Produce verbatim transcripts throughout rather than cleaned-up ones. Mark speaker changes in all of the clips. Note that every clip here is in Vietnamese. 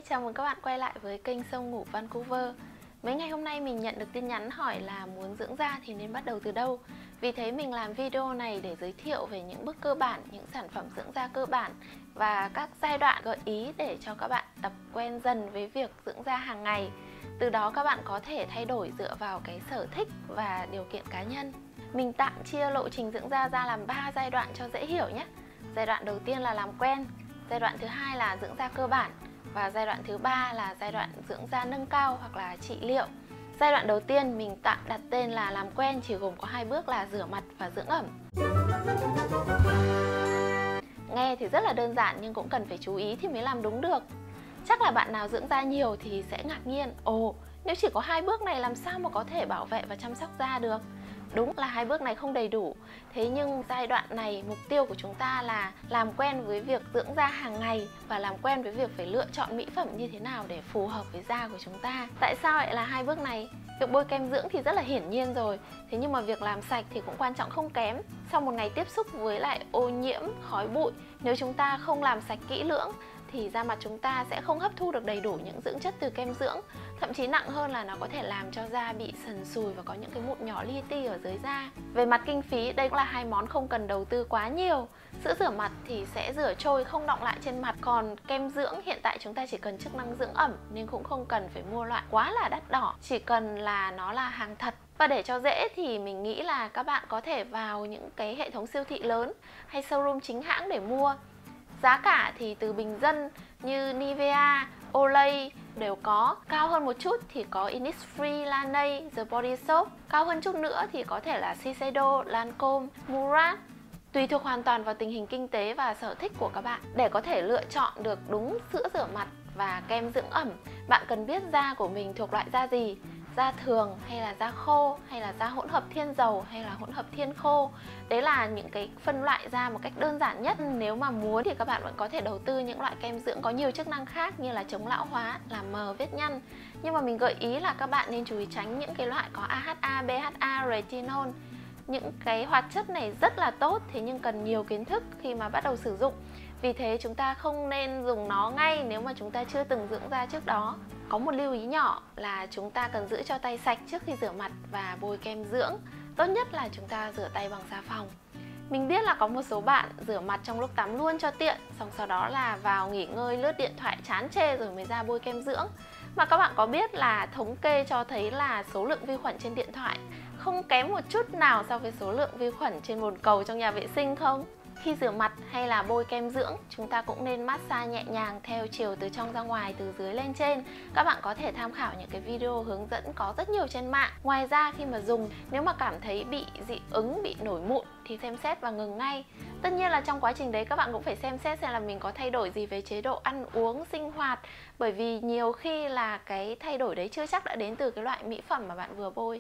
Speaker 1: chào mừng các bạn quay lại với kênh Sông Ngủ Vancouver. Mấy ngày hôm nay mình nhận được tin nhắn hỏi là muốn dưỡng da thì nên bắt đầu từ đâu. Vì thế mình làm video này để giới thiệu về những bước cơ bản, những sản phẩm dưỡng da cơ bản và các giai đoạn gợi ý để cho các bạn tập quen dần với việc dưỡng da hàng ngày. Từ đó các bạn có thể thay đổi dựa vào cái sở thích và điều kiện cá nhân. Mình tạm chia lộ trình dưỡng da ra làm ba giai đoạn cho dễ hiểu nhé. Giai đoạn đầu tiên là làm quen, giai đoạn thứ hai là dưỡng da cơ bản và giai đoạn thứ ba là giai đoạn dưỡng da nâng cao hoặc là trị liệu. Giai đoạn đầu tiên mình tạm đặt tên là làm quen, chỉ gồm có hai bước là rửa mặt và dưỡng ẩm. Nghe thì rất là đơn giản nhưng cũng cần phải chú ý thì mới làm đúng được. Chắc là bạn nào dưỡng da nhiều thì sẽ ngạc nhiên, ồ, nếu chỉ có hai bước này làm sao mà có thể bảo vệ và chăm sóc da được. Đúng là hai bước này không đầy đủ. Thế nhưng giai đoạn này mục tiêu của chúng ta là làm quen với việc dưỡng da hàng ngày và làm quen với việc phải lựa chọn mỹ phẩm như thế nào để phù hợp với da của chúng ta. Tại sao lại là hai bước này? Việc bôi kem dưỡng thì rất là hiển nhiên rồi. Thế nhưng mà việc làm sạch thì cũng quan trọng không kém. Sau một ngày tiếp xúc với lại ô nhiễm, khói bụi, nếu chúng ta không làm sạch kỹ lưỡng thì da mặt chúng ta sẽ không hấp thu được đầy đủ những dưỡng chất từ kem dưỡng. Thậm chí nặng hơn là nó có thể làm cho da bị sần sùi và có những cái mụn nhỏ li ti ở dưới da. Về mặt kinh phí, đây cũng là hai món không cần đầu tư quá nhiều. Sữa rửa mặt thì sẽ rửa trôi không đọng lại trên mặt. Còn kem dưỡng hiện tại chúng ta chỉ cần chức năng dưỡng ẩm nên cũng không cần phải mua loại quá là đắt đỏ. Chỉ cần là nó là hàng thật. Và để cho dễ thì mình nghĩ là các bạn có thể vào những cái hệ thống siêu thị lớn hay showroom chính hãng để mua. Giá cả thì từ bình dân như Nivea, Olay đều có. Cao hơn một chút thì có Innisfree, Laneige, The Body Shop. Cao hơn chút nữa thì có thể là Shiseido, Lancome, Murad. Tùy thuộc hoàn toàn vào tình hình kinh tế và sở thích của các bạn. Để có thể lựa chọn được đúng sữa rửa mặt và kem dưỡng ẩm, bạn cần biết da của mình thuộc loại da gì. Da thường hay là da khô, hay là da hỗn hợp thiên dầu hay là hỗn hợp thiên khô. Đấy là những cái phân loại da một cách đơn giản nhất. Nếu mà muốn thì các bạn vẫn có thể đầu tư những loại kem dưỡng có nhiều chức năng khác như là chống lão hóa, làm mờ vết nhăn. Nhưng mà mình gợi ý là các bạn nên chú ý tránh những cái loại có a hát a, bê hát a, retinol. Những cái hoạt chất này rất là tốt, thế nhưng cần nhiều kiến thức khi mà bắt đầu sử dụng. Vì thế chúng ta không nên dùng nó ngay nếu mà chúng ta chưa từng dưỡng da trước đó. Có một lưu ý nhỏ là chúng ta cần giữ cho tay sạch trước khi rửa mặt và bôi kem dưỡng. Tốt nhất là chúng ta rửa tay bằng xà phòng. Mình biết là có một số bạn rửa mặt trong lúc tắm luôn cho tiện, xong sau đó là vào nghỉ ngơi lướt điện thoại chán chê rồi mới ra bôi kem dưỡng. Mà các bạn có biết là thống kê cho thấy là số lượng vi khuẩn trên điện thoại không kém một chút nào so với số lượng vi khuẩn trên bồn cầu trong nhà vệ sinh không? Khi rửa mặt hay là bôi kem dưỡng, chúng ta cũng nên massage nhẹ nhàng theo chiều từ trong ra ngoài, từ dưới lên trên. Các bạn có thể tham khảo những cái video hướng dẫn có rất nhiều trên mạng. Ngoài ra khi mà dùng, nếu mà cảm thấy bị dị ứng, bị nổi mụn thì xem xét và ngừng ngay. Tất nhiên là trong quá trình đấy các bạn cũng phải xem xét xem là mình có thay đổi gì về chế độ ăn uống, sinh hoạt. Bởi vì nhiều khi là cái thay đổi đấy chưa chắc đã đến từ cái loại mỹ phẩm mà bạn vừa bôi.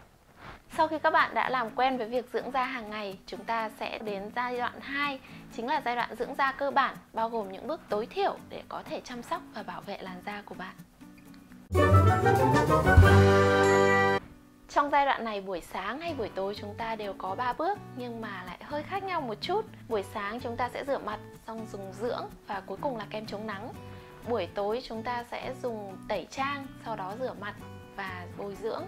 Speaker 1: Sau khi các bạn đã làm quen với việc dưỡng da hàng ngày, chúng ta sẽ đến giai đoạn hai, chính là giai đoạn dưỡng da cơ bản, bao gồm những bước tối thiểu để có thể chăm sóc và bảo vệ làn da của bạn. Trong giai đoạn này, buổi sáng hay buổi tối chúng ta đều có ba bước nhưng mà lại hơi khác nhau một chút. Buổi sáng chúng ta sẽ rửa mặt, xong dùng dưỡng và cuối cùng là kem chống nắng. Buổi tối chúng ta sẽ dùng tẩy trang, sau đó rửa mặt và bôi dưỡng.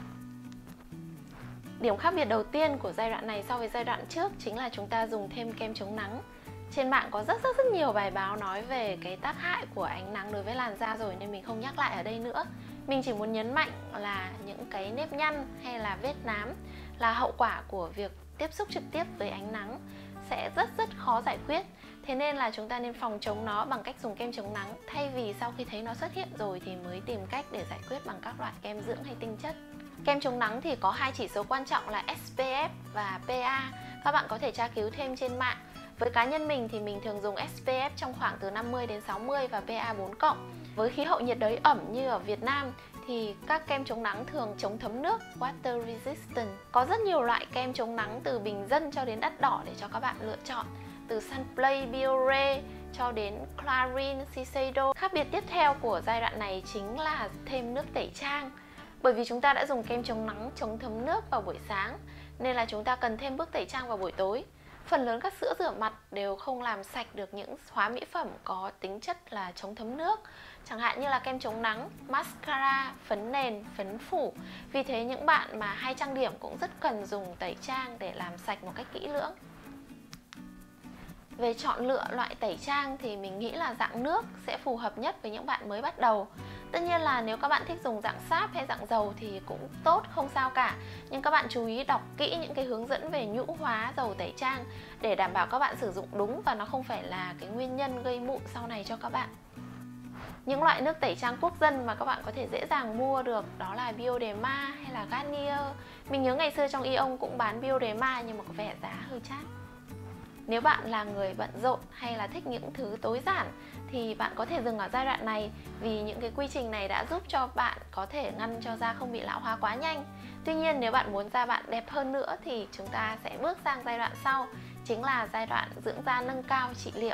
Speaker 1: Điểm khác biệt đầu tiên của giai đoạn này so với giai đoạn trước chính là chúng ta dùng thêm kem chống nắng. Trên mạng có rất rất rất nhiều bài báo nói về cái tác hại của ánh nắng đối với làn da rồi nên mình không nhắc lại ở đây nữa. Mình chỉ muốn nhấn mạnh là những cái nếp nhăn hay là vết nám là hậu quả của việc tiếp xúc trực tiếp với ánh nắng, sẽ rất rất khó giải quyết. Thế nên là chúng ta nên phòng chống nó bằng cách dùng kem chống nắng, thay vì sau khi thấy nó xuất hiện rồi thì mới tìm cách để giải quyết bằng các loại kem dưỡng hay tinh chất. Kem chống nắng thì có hai chỉ số quan trọng là ét pê ép và pê a. Các bạn có thể tra cứu thêm trên mạng. Với cá nhân mình thì mình thường dùng ét pê ép trong khoảng từ năm mươi đến sáu mươi và pê a bốn cộng. Với khí hậu nhiệt đới ẩm như ở Việt Nam thì các kem chống nắng thường chống thấm nước, water resistant. Có rất nhiều loại kem chống nắng từ bình dân cho đến đắt đỏ để cho các bạn lựa chọn. Từ Sunplay, Biore cho đến Clarins, Shiseido. Khác biệt tiếp theo của giai đoạn này chính là thêm nước tẩy trang. Bởi vì chúng ta đã dùng kem chống nắng, chống thấm nước vào buổi sáng nên là chúng ta cần thêm bước tẩy trang vào buổi tối. Phần lớn các sữa rửa mặt đều không làm sạch được những hóa mỹ phẩm có tính chất là chống thấm nước, chẳng hạn như là kem chống nắng, mascara, phấn nền, phấn phủ. Vì thế những bạn mà hay trang điểm cũng rất cần dùng tẩy trang để làm sạch một cách kỹ lưỡng. Về chọn lựa loại tẩy trang thì mình nghĩ là dạng nước sẽ phù hợp nhất với những bạn mới bắt đầu. Tất nhiên là nếu các bạn thích dùng dạng sáp hay dạng dầu thì cũng tốt, không sao cả. Nhưng các bạn chú ý đọc kỹ những cái hướng dẫn về nhũ hóa dầu tẩy trang để đảm bảo các bạn sử dụng đúng và nó không phải là cái nguyên nhân gây mụn sau này cho các bạn. Những loại nước tẩy trang quốc dân mà các bạn có thể dễ dàng mua được đó là Bioderma hay là Garnier. Mình nhớ ngày xưa trong Aeon cũng bán Bioderma nhưng mà có vẻ giá hơi chát. Nếu bạn là người bận rộn hay là thích những thứ tối giản thì bạn có thể dừng ở giai đoạn này, vì những cái quy trình này đã giúp cho bạn có thể ngăn cho da không bị lão hóa quá nhanh. Tuy nhiên nếu bạn muốn da bạn đẹp hơn nữa thì chúng ta sẽ bước sang giai đoạn sau, chính là giai đoạn dưỡng da nâng cao trị liệu.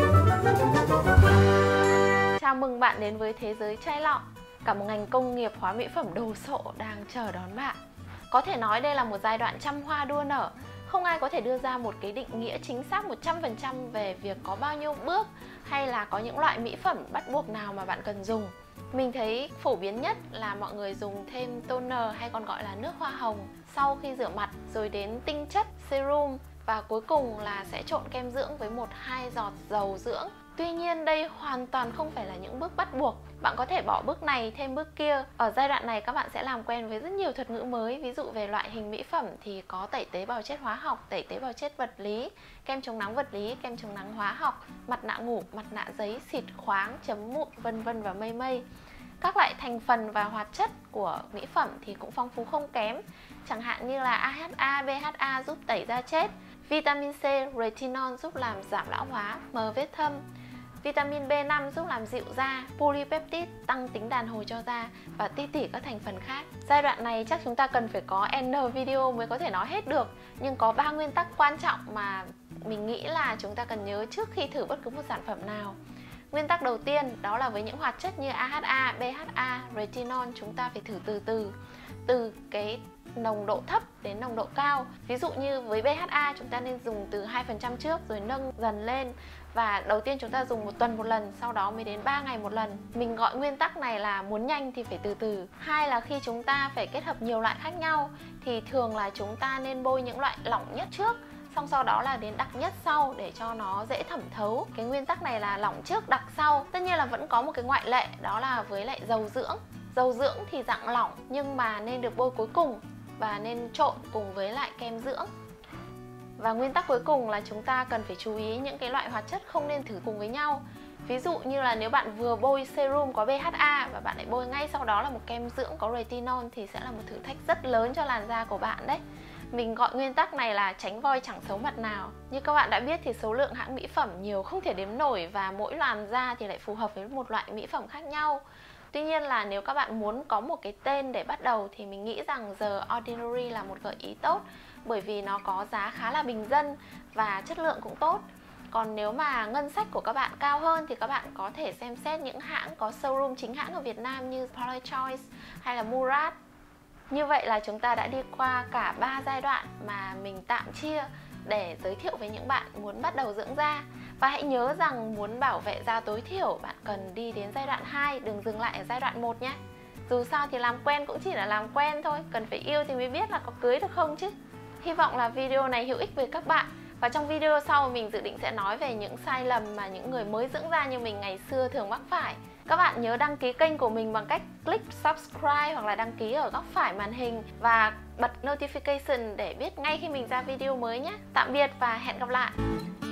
Speaker 1: Chào mừng bạn đến với thế giới chai lọ, cả một ngành công nghiệp hóa mỹ phẩm đồ sộ đang chờ đón bạn. Có thể nói đây là một giai đoạn trăm hoa đua nở. Không ai có thể đưa ra một cái định nghĩa chính xác một trăm phần trăm về việc có bao nhiêu bước hay là có những loại mỹ phẩm bắt buộc nào mà bạn cần dùng. Mình thấy phổ biến nhất là mọi người dùng thêm toner hay còn gọi là nước hoa hồng sau khi rửa mặt, rồi đến tinh chất serum và cuối cùng là sẽ trộn kem dưỡng với một hai giọt dầu dưỡng. Tuy nhiên đây hoàn toàn không phải là những bước bắt buộc. Bạn có thể bỏ bước này thêm bước kia. Ở giai đoạn này các bạn sẽ làm quen với rất nhiều thuật ngữ mới. Ví dụ về loại hình mỹ phẩm thì có tẩy tế bào chết hóa học, tẩy tế bào chết vật lý, kem chống nắng vật lý, kem chống nắng hóa học, mặt nạ ngủ, mặt nạ giấy, xịt khoáng, chấm mụn, vân vân và mây mây. Các loại thành phần và hoạt chất của mỹ phẩm thì cũng phong phú không kém. Chẳng hạn như là a hát a, bê hát a giúp tẩy da chết, vitamin C, retinol giúp làm giảm lão hóa, mờ vết thâm, vitamin B năm giúp làm dịu da, polypeptide tăng tính đàn hồi cho da và ti tỉ các thành phần khác. Giai đoạn này chắc chúng ta cần phải có N video mới có thể nói hết được, nhưng có ba nguyên tắc quan trọng mà mình nghĩ là chúng ta cần nhớ trước khi thử bất cứ một sản phẩm nào. Nguyên tắc đầu tiên đó là với những hoạt chất như a hát a, bê hát a, retinol chúng ta phải thử từ từ, từ cái nồng độ thấp đến nồng độ cao. Ví dụ như với bê hát a chúng ta nên dùng từ hai phần trăm trước rồi nâng dần lên. Và đầu tiên chúng ta dùng một tuần một lần, sau đó mới đến ba ngày một lần. Mình gọi nguyên tắc này là muốn nhanh thì phải từ từ. Hai là khi chúng ta phải kết hợp nhiều loại khác nhau thì thường là chúng ta nên bôi những loại lỏng nhất trước, xong sau đó là đến đặc nhất sau để cho nó dễ thẩm thấu. Cái nguyên tắc này là lỏng trước đặc sau. Tất nhiên là vẫn có một cái ngoại lệ, đó là với lại dầu dưỡng. Dầu dưỡng thì dạng lỏng nhưng mà nên được bôi cuối cùng và nên trộn cùng với lại kem dưỡng. Và nguyên tắc cuối cùng là chúng ta cần phải chú ý những cái loại hoạt chất không nên thử cùng với nhau. Ví dụ như là nếu bạn vừa bôi serum có bê hát a và bạn lại bôi ngay sau đó là một kem dưỡng có retinol thì sẽ là một thử thách rất lớn cho làn da của bạn đấy. Mình gọi nguyên tắc này là tránh voi chẳng xấu mặt nào. Như các bạn đã biết thì số lượng hãng mỹ phẩm nhiều không thể đếm nổi và mỗi làn da thì lại phù hợp với một loại mỹ phẩm khác nhau. Tuy nhiên là nếu các bạn muốn có một cái tên để bắt đầu thì mình nghĩ rằng The Ordinary là một gợi ý tốt, bởi vì nó có giá khá là bình dân và chất lượng cũng tốt. Còn nếu mà ngân sách của các bạn cao hơn thì các bạn có thể xem xét những hãng có showroom chính hãng ở Việt Nam như Polychoice hay là Murad. Như vậy là chúng ta đã đi qua cả ba giai đoạn mà mình tạm chia để giới thiệu với những bạn muốn bắt đầu dưỡng da. Và hãy nhớ rằng muốn bảo vệ da tối thiểu bạn cần đi đến giai đoạn hai, đừng dừng lại ở giai đoạn một nhé. Dù sao thì làm quen cũng chỉ là làm quen thôi, cần phải yêu thì mới biết là có cưới được không chứ. Hy vọng là video này hữu ích với các bạn. Và trong video sau mình dự định sẽ nói về những sai lầm mà những người mới dưỡng da như mình ngày xưa thường mắc phải. Các bạn nhớ đăng ký kênh của mình bằng cách click subscribe hoặc là đăng ký ở góc phải màn hình và bật notification để biết ngay khi mình ra video mới nhé. Tạm biệt và hẹn gặp lại.